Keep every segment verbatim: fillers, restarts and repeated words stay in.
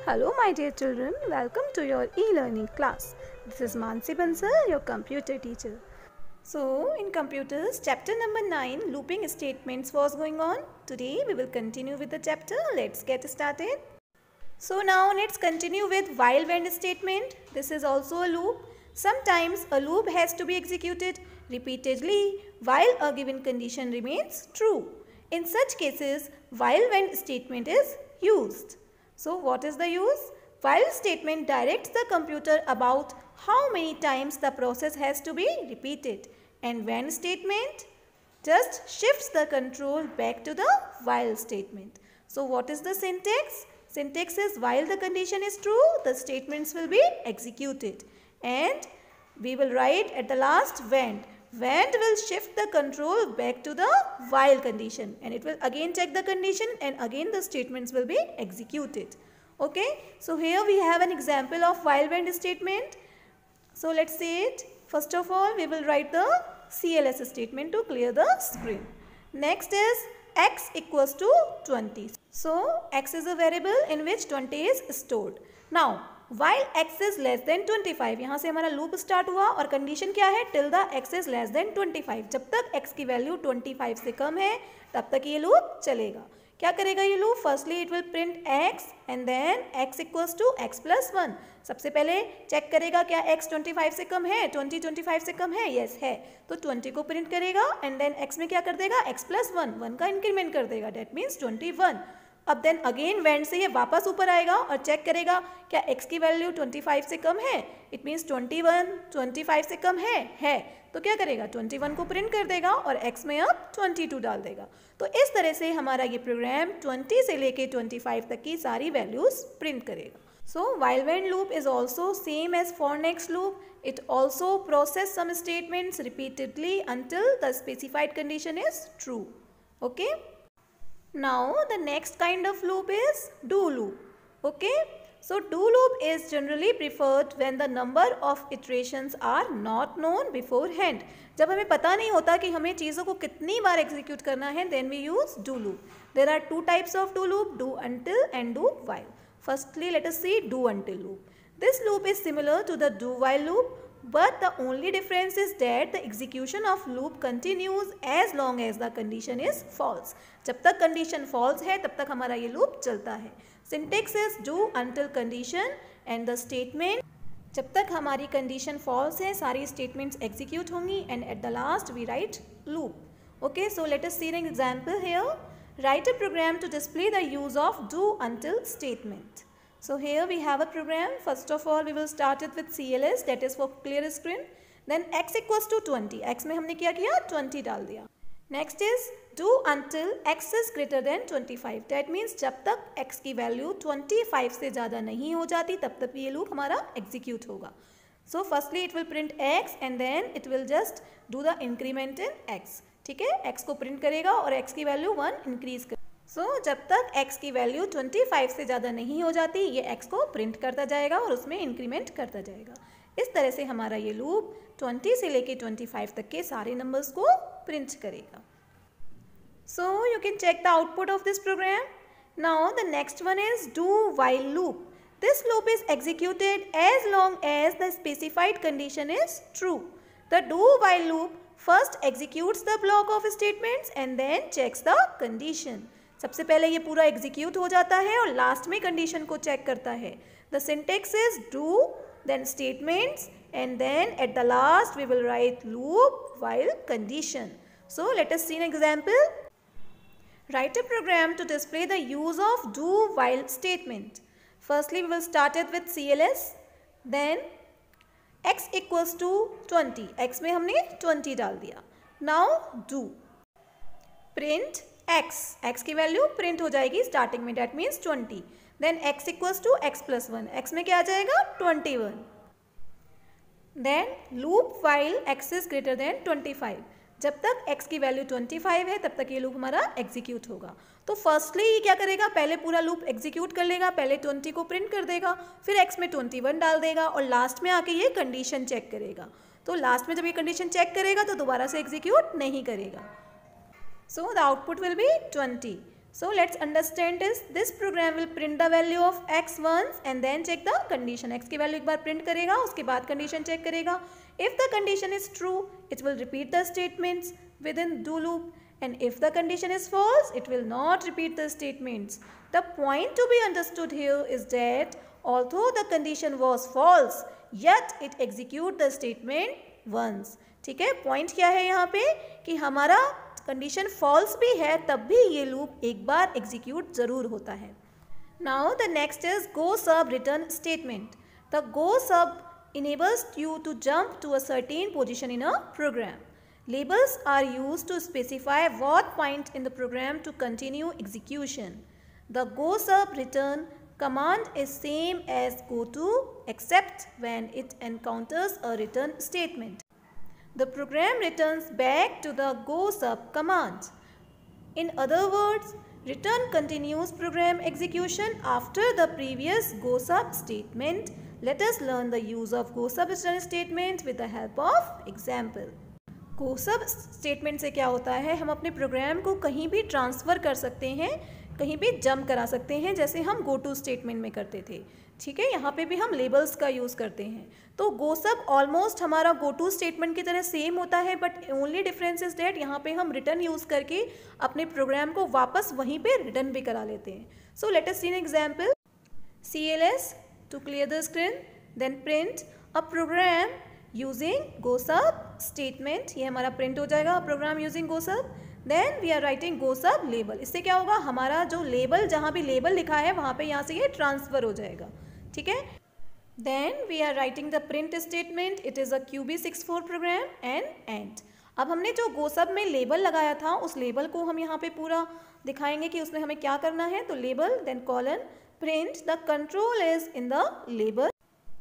Hello my dear children, welcome to your e-learning class. This is Mansi Bansal, your computer teacher. So in computers, chapter number nine, looping statements was going on. Today we will continue with the chapter. Let's get started. So now let's continue with while when statement. This is also a loop. Sometimes a loop has to be executed repeatedly while a given condition remains true. In such cases, while when statement is used. So what is the use? While statement directs the computer about how many times the process has to be repeated, and when statement just shifts the control back to the while statement. So what is the syntax? Syntax is while the condition is true, the statements will be executed, and we will write at the last when. When will shift the control back to the while condition, and it will again check the condition, and again the statements will be executed. Okay, so here we have an example of while when statement. So let's see it. First of all, we will write the C L S statement to clear the screen. Next is x equals to twenty. So x is a variable in which twenty is stored. Now while x is less than twenty-five, यहाँ से हमारा loop start हुआ और condition क्या है? Till the x is less than twenty-five. जब तक x की वैल्यू twenty-five से कम है तब तक ये लूप चलेगा. क्या करेगा ये loop? Firstly it will print x and then x equals to x plus one. सबसे पहले चेक करेगा क्या x twenty-five से कम है, twenty twenty-five से कम है, यस yes, है, तो twenty को प्रिंट करेगा एंड देन x में क्या कर देगा? x प्लस वन, वन का इंक्रीमेंट कर देगा, डेट मीन्स twenty-one. अब देन अगेन वेंड से ये वापस ऊपर आएगा और चेक करेगा क्या x की वैल्यू twenty-five से कम है, इट मीन्स twenty-one, twenty-five से कम है, है, तो क्या करेगा? twenty-one को प्रिंट कर देगा और x में अब twenty-two डाल देगा. तो इस तरह से हमारा ये प्रोग्राम twenty से लेके twenty-five तक की सारी वैल्यूज प्रिंट करेगा. So while when loop is also same as for next loop. It also process some statements repeatedly until the specified condition is true. Okay. Now the next kind of loop is do loop. Okay. So do loop is generally preferred when the number of iterations are not known beforehand. जब हमें पता नहीं होता कि हमें चीज़ों को कितनी बार execute करना है, then we use do loop. There are two types of do loop, do until and do while. Firstly, let us see do until loop. This loop is similar to the do while loop, but the only difference is that the execution of loop continues as long as the condition is false. जब तक condition false है तब तक हमारा ये loop चलता है. Syntax is do until condition and the statement. जब तक हमारी condition false है सारी statements execute होंगी and at the last we write loop. Okay, so let us see an example here. Write a program to display the use of do until statement. So here we have a program. First of all we will start it with C L S, that is for clear screen. Then x equals to twenty. x में हमने क्या किया? twenty डाल दिया. Next is do until x is greater than twenty-five. That means जब तक x की value twenty-five से ज़्यादा नहीं हो जाती तब तक ये लूप हमारा execute होगा. So firstly it will print x and then it will just do the increment in x. ठीक है, x को प्रिंट करेगा और x की वैल्यू one इंक्रीज कर. सो so, जब तक x की वैल्यू twenty-five से ज़्यादा नहीं हो जाती ये x को प्रिंट करता जाएगा और उसमें इंक्रीमेंट करता जाएगा. इस तरह से हमारा ये लूप twenty से लेके twenty-five तक के सारे नंबर्स को प्रिंट करेगा. So you can check the output of this program. Now the next one is do while loop. This loop is executed as long as the specified condition is true. The do while loop first executes the block of statements and then checks the condition. सबसे पहले ये पूरा execute हो जाता है और last में condition को check करता है. The syntax is do, then statements, and then at the last we will write loop while condition. So let us see an example. Write a program to display the use of do while statement. Firstly we will start it with C L S, then x equals to twenty. x में हमने twenty डाल दिया. Now do print x. x की value print हो जाएगी starting में, that means twenty. Then x equals to x plus one. x में क्या आ जाएगा? twenty-one. Then loop while x is greater than twenty-five. जब तक x की वैल्यू twenty-five है तब तक ये लूप हमारा एग्जीक्यूट होगा. तो फर्स्टली ये क्या करेगा? पहले पूरा लूप एग्जीक्यूट कर लेगा, पहले twenty को प्रिंट कर देगा, फिर x में twenty-one डाल देगा और लास्ट में आके ये कंडीशन चेक करेगा. तो लास्ट में जब ये कंडीशन चेक करेगा तो दोबारा से एग्जीक्यूट नहीं करेगा. So the output will be twenty. So let's understand this. This program will print the value of x once and then check the condition. X की value एक बार print करेगा, उसके बाद condition check करेगा. If the condition is true, it will repeat the statements within do loop. And if the condition is false, it will not repeat the statements. The point to be understood here is that although the condition was false, yet it execute the statement once. ठीक है, point क्या है यहाँ पे कि हमारा condition false भी है तब भी ये लूप एक बार एग्जीक्यूट जरूर होता है. Now the next is go sub return statement. The go सब enables you to jump to a certain position in a program. Labels are used to specify what point in the program to continue execution. The go sub return command is same as goto except when it encounters a return statement. The program returns back to the go sub command. In other words, return continues program execution after the previous go sub statement. Let us learn the use of go sub return statement with the help of example. go sub statement से क्या होता है, हम अपने programme को कहीं भी transfer कर सकते हैं, कहीं भी जंप करा सकते हैं, जैसे हम गो टू स्टेटमेंट में करते थे. ठीक है, यहाँ पे भी हम लेबल्स का यूज़ करते हैं. तो गो सब ऑलमोस्ट हमारा गो टू स्टेटमेंट की तरह सेम होता है, but only difference is that यहाँ पे हम रिटर्न यूज़ करके अपने प्रोग्राम को वापस वहीं पे रिटर्न भी करा लेते हैं. So let us see an example. C L S to clear the screen, then print a program using go sub statement. ये हमारा प्रिंट हो जाएगा programme using go sub. Then we are writing go sub label. इससे क्या होगा, हमारा जो label जहाँ भी लेबल लिखा है वहाँ पे यहाँ से ये ट्रांसफ़र हो जाएगा. ठीक है. Then we are writing the print statement. It is a Q B six four program and end. अब हमने जो गो सब में लेबल लगाया था उस लेबल को हम यहाँ पे पूरा दिखाएंगे कि उसमें हमें क्या करना है. तो label, then colon, print the control is in the label.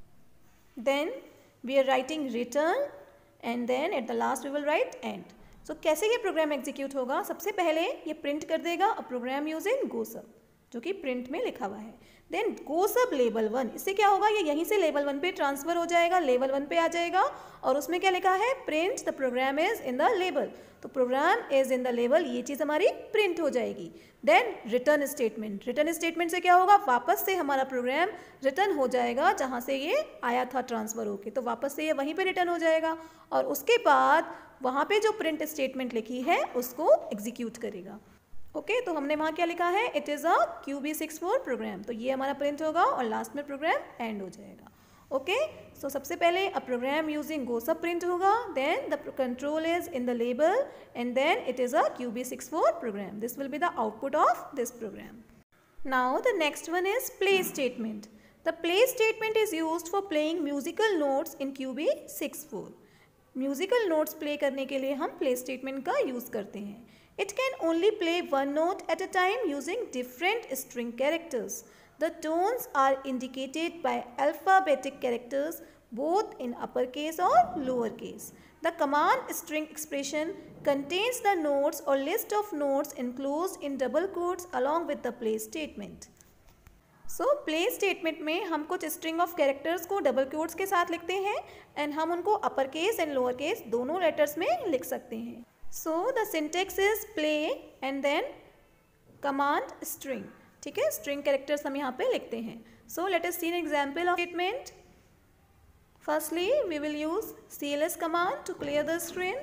Then we are writing return and then at the last we will write end. So कैसे ये प्रोग्राम एग्जीक्यूट होगा, सबसे पहले ये प्रिंट कर देगा अ प्रोग्राम यूजिंग गो सब, जो कि प्रिंट में लिखा हुआ है. Then go sub label one. इससे क्या होगा, ये यहीं से लेवल वन पे ट्रांसफ़र हो जाएगा, लेवल वन पे आ जाएगा और उसमें क्या लिखा है, print the program is in the label. तो program is in the label, ये चीज़ हमारी प्रिंट हो जाएगी. Then return statement. Return statement से क्या होगा, वापस से हमारा प्रोग्राम रिटर्न हो जाएगा जहाँ से ये आया था ट्रांसफ़र होके, तो वापस से ये वहीं पे रिटर्न हो जाएगा और उसके बाद वहाँ पे जो प्रिंट स्टेटमेंट लिखी है उसको एग्जीक्यूट करेगा. ओके okay, तो हमने वहाँ क्या लिखा है, it is a Q B six four program. तो ये हमारा प्रिंट होगा और लास्ट में प्रोग्राम एंड हो जाएगा. ओके, सो सबसे पहले अ program using go sub print होगा, then the control is in the label and then it is a Q B six four program. This will be the output of this program. Now the next one is play statement. The play statement is used for playing musical notes in Q B six four. Musical notes play करने के लिए हम play statement का use करते हैं. It can only play one note at a time using different string characters. The tones are indicated by alphabetic characters both in uppercase or lowercase. The command string expression contains the notes or list of notes enclosed in double quotes along with the play statement. So play statement में हम कुछ string of characters को double quotes के साथ लिखते हैं and हम उनको uppercase and lowercase दोनों letters में लिख सकते हैं. So the syntax is play and then command string. ठीक है, string characters हम यहाँ पे लिखते हैं. So let us see an example of statement. Firstly, we will use C L S command to clear the screen.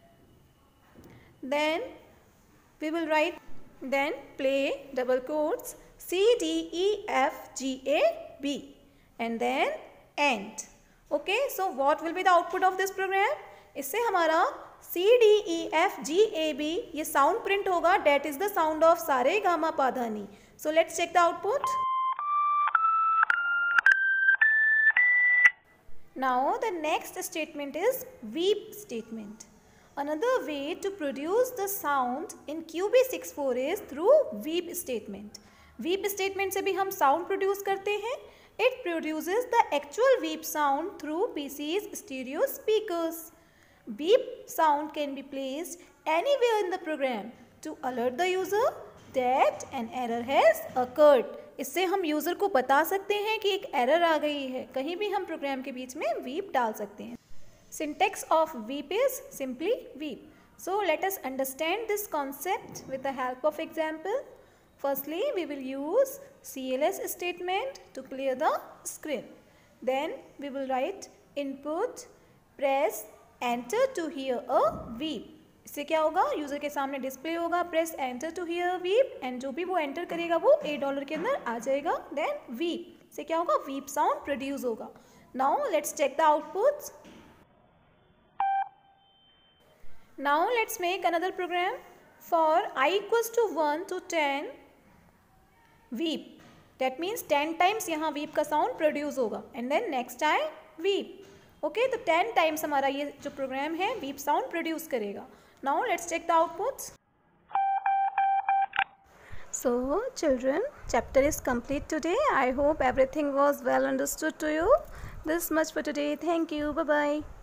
Then we will write then play double quotes C D E F G A B and then end. Okay, so what will be the output of this program? इससे हमारा C D E F G A B ये sound print होगा. That is the sound of सारे गामा पाधानी. So let's check the output. Now the next statement is beep statement. Another way to produce the sound in Q B six four is through weep statement. Weep statement से भी हम sound produce करते हैं. It produces the actual weep sound through P C's stereo speakers. Beep sound can be placed anywhere in the program to alert the user that an error has occurred. इससे हम user को बता सकते हैं कि एक एरर आ गई है. कहीं भी हम प्रोग्राम के बीच में weep डाल सकते हैं. Syntax of weep is simply weep. So let us understand this concept with the help of example. Firstly, we will use C L S statement to clear the screen. Then we will write input, press enter to hear a beep. इससे क्या होगा, user के सामने display होगा press enter to hear beep, and जो भी वो enter करेगा वो ए डॉलर के अंदर आ जाएगा. देन वीप से क्या होगा, वीप साउंड प्रोड्यूस होगा. Now let's check the outputs. Now let's make another program. For I equals to one to ten beep, that means ten times यहाँ वीप का साउंड प्रोड्यूस होगा. And then next time beep. Okay, तो ten times हमारा ये जो program है beep sound produce करेगा. Now let's check the outputs. So children, chapter is complete today. I hope everything was well understood to you. This much for today. Thank you. Bye bye.